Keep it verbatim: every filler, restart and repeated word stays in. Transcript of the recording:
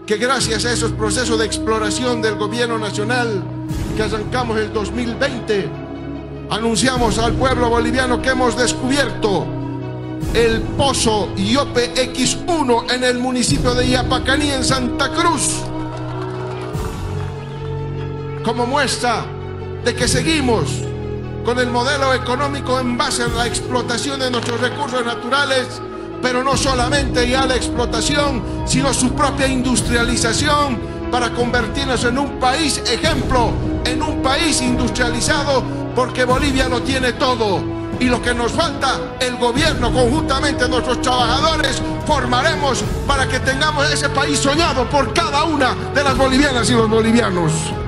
que gracias a esos procesos de exploración del gobierno nacional que arrancamos el dos mil veinte, anunciamos al pueblo boliviano que hemos descubierto el pozo Iope equis uno en el municipio de Yapacaní, en Santa Cruz, como muestra de que seguimos con el modelo económico en base a la explotación de nuestros recursos naturales, pero no solamente ya la explotación, sino su propia industrialización para convertirnos en un país ejemplo, en un país industrializado, porque Bolivia lo tiene todo. Y lo que nos falta, el gobierno conjuntamente nuestros trabajadores formaremos para que tengamos ese país soñado por cada una de las bolivianas y los bolivianos.